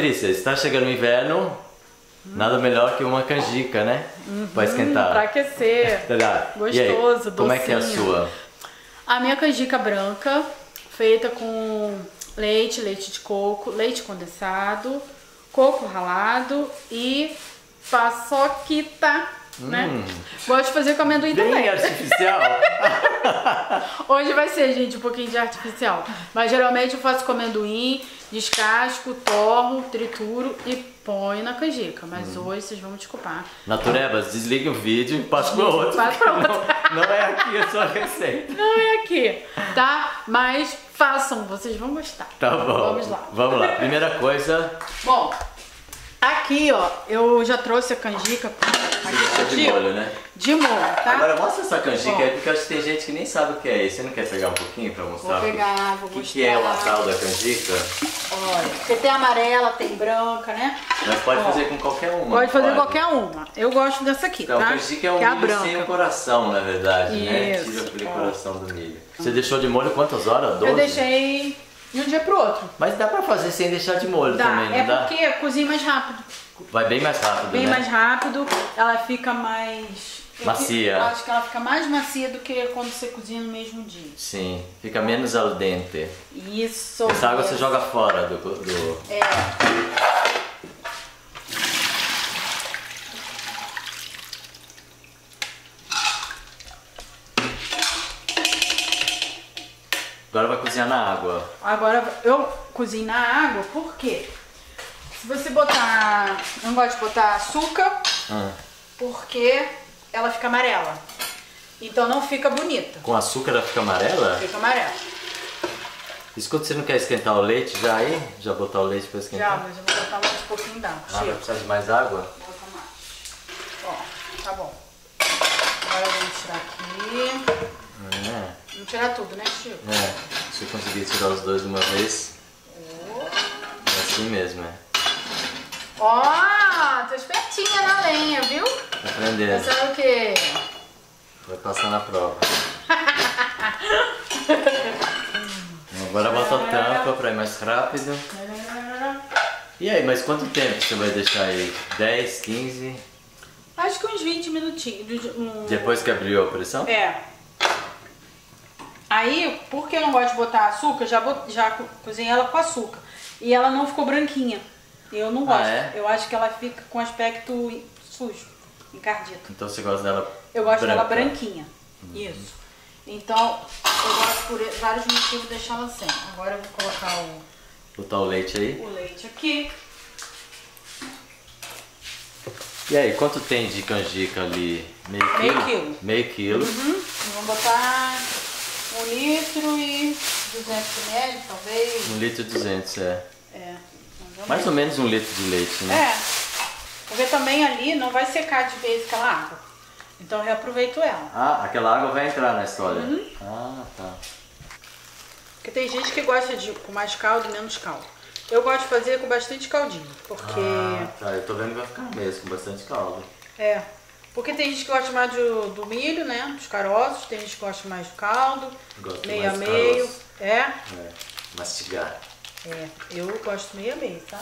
Patrícia, está chegando o inverno, nada melhor que uma canjica, né? Pra esquentar. Pra aquecer. Gostoso, e aí, docinho. como é que é a sua? A minha canjica branca, feita com leite de coco, leite condensado, coco ralado e paçoquita, né? Gosto de fazer com amendoim Bem também. artificial. Hoje vai ser, gente, um pouquinho de artificial. Mas geralmente eu faço com amendoim, descasco, torro, trituro e ponho na canjica. Mas hoje vocês vão me desculpar. Naturebas, desligue o vídeo e passe pro outro. Passa pro outro. Não é aqui a sua receita. Não é aqui, tá? Mas façam, vocês vão gostar. Tá bom. Vamos lá. Vamos lá. Primeira coisa... Bom, aqui, ó, eu já trouxe a canjica de molho, né? De molho, tá? Agora mostra essa canjica aí, porque eu acho que tem gente que nem sabe o que é isso. Você não quer pegar um pouquinho pra mostrar? Vou pegar, vou mostrar. O que é uma tal da canjica? Olha, porque tem amarela, tem branca, né? Mas pode fazer com qualquer uma. Pode fazer qualquer uma. Eu gosto dessa aqui, então, tá? Canjica é um que é milho branca. sem o coração, na verdade, né? Isso. Tira aquele coração do milho. Você deixou de molho quantas horas? 12? Eu deixei de um dia pro outro. Mas dá pra fazer sem deixar de molho Dá. também, não dá? Porque cozinha mais rápido. Vai bem mais rápido, Bem né? mais rápido, ela fica mais... Macia. Eu acho que ela fica mais macia do que quando você cozinha no mesmo dia. Sim, fica menos al dente. Isso. Essa água você joga fora do... É. Agora vai cozinhar na água. Agora eu cozinho na água, por quê? Se você botar... Eu não gosto de botar açúcar, porque ela fica amarela. Então não fica bonita. Com açúcar ela fica amarela? Fica amarela. Escuta, você não quer esquentar o leite já aí? Já botar o leite pra esquentar? Já, mas eu vou botar mais um pouquinho d'água. Vai precisar de mais água? Vou botar mais. Ó, tá bom. Agora eu vou tirar aqui. Vamos tirar tudo, né, Chico? Se eu conseguir tirar os dois de uma vez. É assim mesmo, Ó, tô espertinha na lenha, viu? Tá aprendendo. Pensando o quê? Vai passar na prova. Agora bota a tampa pra ir mais rápido. E aí, mas quanto tempo você vai deixar aí? 10, 15? Acho que uns 20 minutinhos. Depois que abriu a pressão? É. Aí, porque eu não gosto de botar açúcar, já cozinhei ela com açúcar. E ela não ficou branquinha. Eu não gosto. Eu acho que ela fica com aspecto sujo, encardido. Então você gosta dela Eu gosto branca. dela branquinha. Isso. Então, eu gosto por vários motivos deixar ela sem. Agora eu vou colocar botar o leite aí. o leite aqui. E aí, quanto tem de canjica ali? Meio quilo? Meio quilo. Vamos botar 1 litro e 200 ml, talvez. 1 litro e 200, É. Mais ou menos 1 litro de leite, né? É. Porque também ali não vai secar de vez aquela água. Então eu reaproveito ela. Ah, aquela água vai entrar na história. Ah, tá. Porque tem gente que gosta de com mais caldo e menos caldo. Eu gosto de fazer com bastante caldinho, porque... Ah, tá. Eu tô vendo que vai ficar mesmo, com bastante caldo. É. Porque tem gente que gosta mais do milho, né? Dos caroços. Tem gente que gosta mais do caldo. Gosto meio mais a meio. caroço. É? Mastigar. É. Eu gosto meio a meio, tá?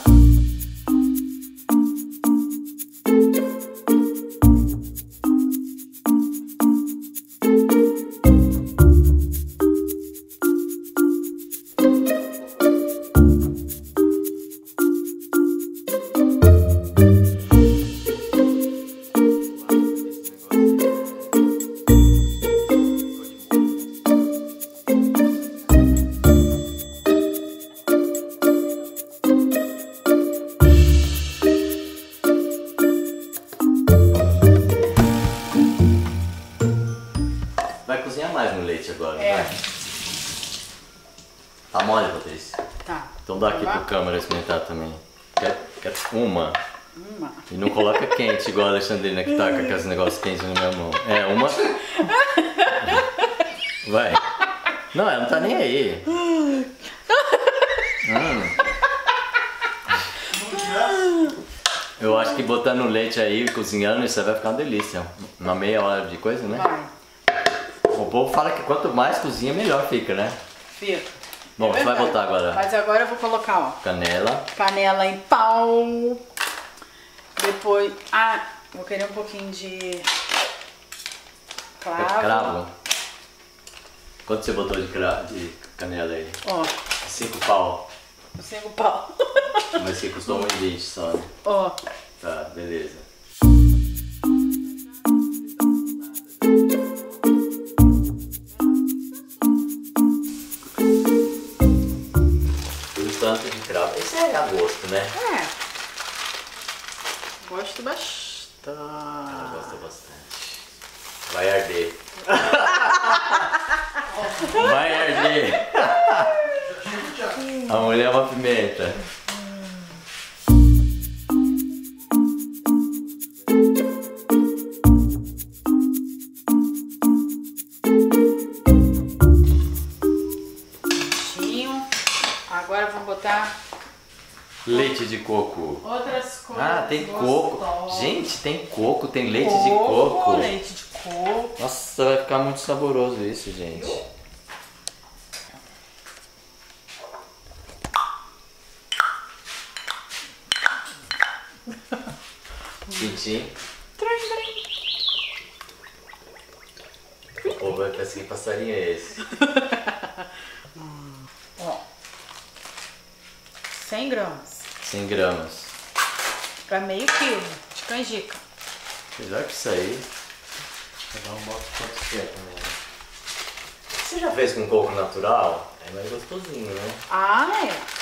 Vai cozinhar mais no leite agora, É. vai? Tá mole, Patrícia? Tá. Então dá aqui pro câmera experimentar também. Quer uma? Uma. E não coloca quente igual a Alexandrina que tá com aqueles negócios quentes na minha mão. É, uma. Vai. Não, ela não tá nem aí. Eu acho que botando o leite aí, cozinhando, isso aí vai ficar uma delícia. Uma meia hora de coisa, né? Vai. O povo fala que quanto mais cozinha, melhor fica, né? Fica. Bom, você vai botar agora Mas agora eu vou colocar, ó, canela. canela em pau. Depois, vou querer um pouquinho de cravo. Cravo. Quanto você botou de canela aí? Ó, 5 pau. 5 pau. Mas que custou 1,20 só, né? Ó. Tá, beleza. O tanto de cravo. Isso é a gosto, né? Gosto bastante. Ela gosta bastante. Vai arder. Vai arder. A mulher é uma pimenta. Agora vamos botar leite de coco. outras coisas. Ah, tem coco. gostosas. Gente, tem coco, tem leite de coco. Leite de coco. Nossa, vai ficar muito saboroso isso, gente. Quentinho. O povo vai pensar que passarinho é esse. Ó, 100 gramas 100 gramas. para meio quilo de canjica. Apesar que isso aí, cada um bota quanto quer também. Você já fez com coco natural? É mais gostosinho, né? É.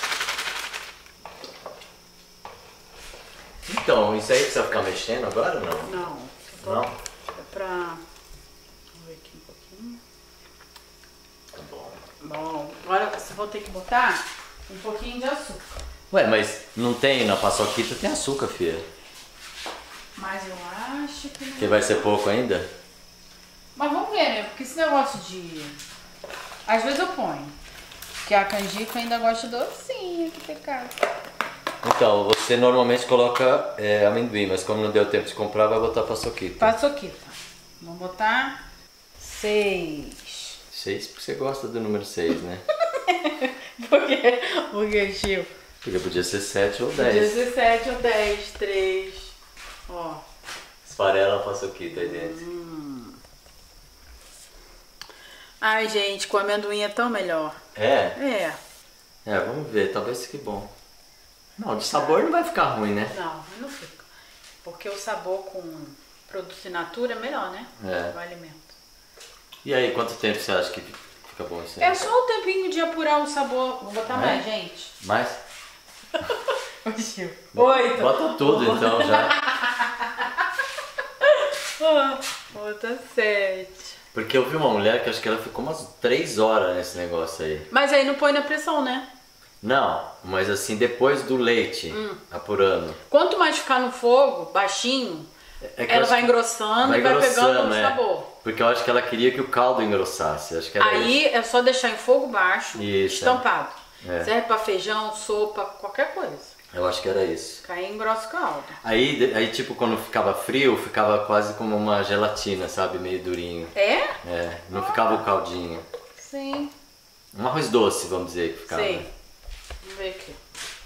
Então, isso aí precisa ficar mexendo agora ou não? Não. Não? É pra... Vamos ver aqui um pouquinho. Tá bom. Bom, agora você vai ter que botar um pouquinho de açúcar. Ué, mas não tem na paçoquita, tem açúcar, filha. Mas eu acho que... Que vai ser pouco ainda? Mas vamos ver, né? Porque esse negócio de... Às vezes eu ponho. Porque a canjica ainda gosta docinha, que pecado. Então, você normalmente coloca amendoim, mas como não deu tempo de comprar, vai botar paçoquita. Paçoquita. Vamos botar 6. 6 porque você gosta do número 6, né? Por quê? Porque, tio? Porque podia ser 7 ou 10. Podia ser 7 ou 10, 3. Ó. Esfarela a paçoquita aí dentro. Ai, gente, com amendoim é tão melhor. É? É. Vamos ver, talvez fique bom. Não, de sabor não vai ficar ruim, né? Não fica. Porque o sabor com produto in natura é melhor, né? É. O alimento. E aí, quanto tempo você acha que fica bom isso aí? É só o tempinho de apurar o sabor. Vou botar mais, gente. Mais? Oito. Bota tudo então já. Bota 7. Porque eu vi uma mulher que acho que ela ficou umas 3 horas nesse negócio aí. Mas aí não põe na pressão, né? Não, mas assim, depois do leite, apurando. Quanto mais ficar no fogo, baixinho, É que eu ela acho vai que engrossando e vai pegando o sabor. Porque eu acho que ela queria que o caldo engrossasse. Acho que era Aí isso. é só deixar em fogo baixo, Isso, estampado. é. Serve pra feijão, sopa, qualquer coisa. Eu acho que era isso. Aí engrossa o caldo. Aí tipo, quando ficava frio, ficava quase como uma gelatina, sabe? Meio durinho. É? Não ficava o caldinho. Sim. Um arroz doce, vamos dizer que ficava. Sei. Vamos ver aqui.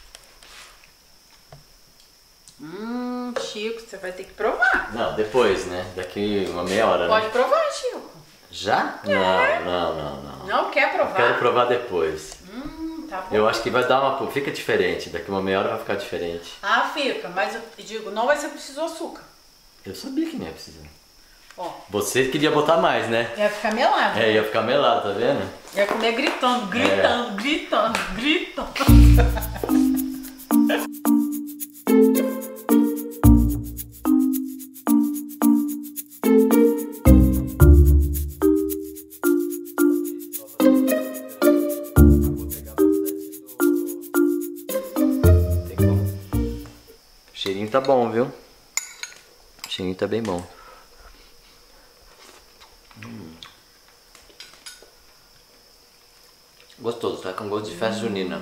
Chico, você vai ter que provar. Não, depois, né? Daqui uma meia hora, Pode né? provar, Chico. Já? Não. Não quer provar? Quero provar depois. Tá bom. Eu acho que vai dar uma... Fica diferente. Daqui uma meia hora vai ficar diferente. Fica, mas eu digo, não vai ser preciso açúcar. Eu sabia que não ia precisar. Ó, Você queria botar mais, né? ia ficar melado. Ia ficar melado, tá vendo? Ia comer gritando. O cheirinho tá bom, viu? O cheirinho tá bem bom. Gostoso, tá com gosto de festa junina.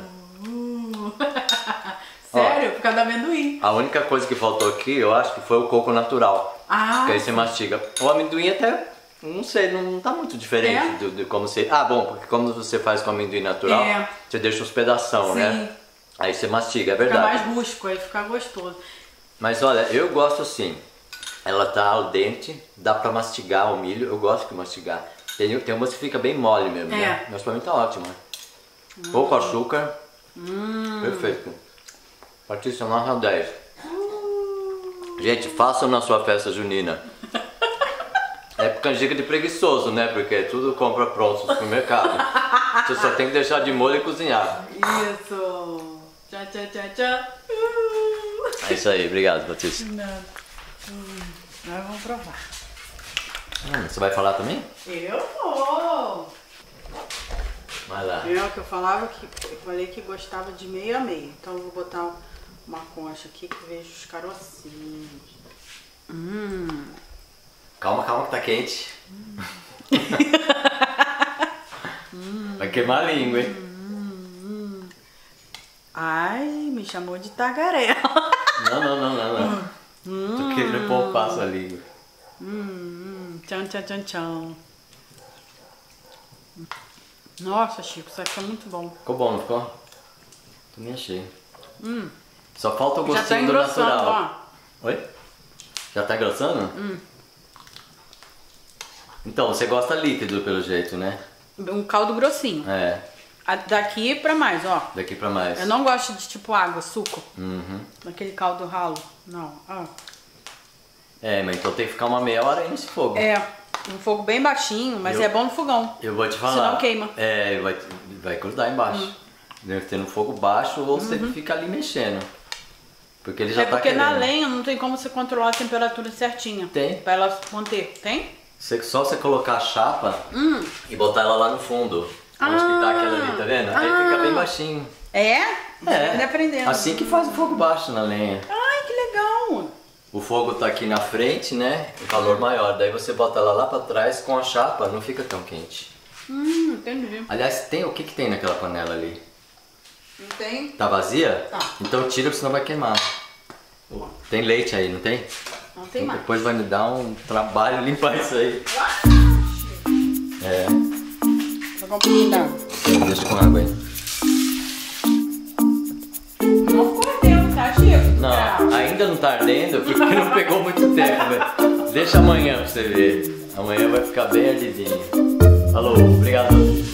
Sério? Por causa do amendoim. A única coisa que faltou aqui, eu acho que foi o coco natural. Que aí você mastiga. O amendoim até Não sei, não tá muito diferente de como você... Ah, bom, porque como você faz com amendoim natural, você deixa os pedação, né? Aí você mastiga, é verdade. Fica mais rústico, aí fica gostoso. Mas olha, eu gosto assim. Ela tá al dente, dá pra mastigar o milho. Eu gosto de mastigar. Tem umas que fica bem mole mesmo, né? Mas pra mim tá ótimo. Pouco açúcar. Perfeito. Patrícia, nota 10. Gente, façam na sua festa junina. É canjica de preguiçoso, né? Porque tudo compra pronto no supermercado. Você só tem que deixar de molho e cozinhar. Isso. Tchau, tchau, tchau, tchau. É isso aí, obrigado, Patrícia. Nós vamos provar. Você vai falar também? Eu vou. Vai lá. Que eu falei que gostava de meio a meio. Então eu vou botar uma concha aqui que vejo os carocinhos. Calma, calma que tá quente. Vai queimar a língua, hein? Ai, me chamou de tagarela. Não. Tu queria poupar sua língua. Tchau, tchau, tchau, tchau. Nossa, Chico, isso aqui é muito bom. Ficou bom, não ficou? Também achei. Só falta o Já tá gostinho do engrossando, natural. ó. Oi? Já tá engrossando? Então, você gosta líquido pelo jeito, né? Um caldo grossinho. É, Daqui pra mais, ó. daqui pra mais. Eu não gosto de tipo água, suco. Uhum. Daquele caldo ralo. Não, ó. É, mas então tem que ficar uma meia hora aí nesse fogo. É, um fogo bem baixinho, mas é bom no fogão. Eu vou te falar. Senão queima. É, vai grudar embaixo. Deve ter no fogo baixo ou você fica ali mexendo. Porque ele já tá porque na querendo. lenha não tem como você controlar a temperatura certinha. Tem. Pra ela manter. Tem? Só você colocar a chapa e botar ela lá no fundo. Onde que tá aquela ali, tá vendo? Aí fica bem baixinho. É? É. Vai aprendendo. Assim que faz o fogo baixo na lenha. Ai, que legal. O fogo tá aqui na frente, né? O calor maior. Daí você bota ela lá pra trás com a chapa, não fica tão quente. Entendi. Aliás, o que tem naquela panela ali? Não tem? Tá vazia? Tá. Então tira, senão vai queimar. Tem leite aí, não tem? Não tem mais. Depois vai me dar um trabalho limpar isso aí. É. Vou jogar um pouquinho d'água. Deixa com água aí. Não ficou ardendo, tá, Chico? Não, ainda não tá ardendo porque não pegou muito tempo, velho. Deixa amanhã pra você ver. Amanhã vai ficar bem ardidinho. Falou, obrigado.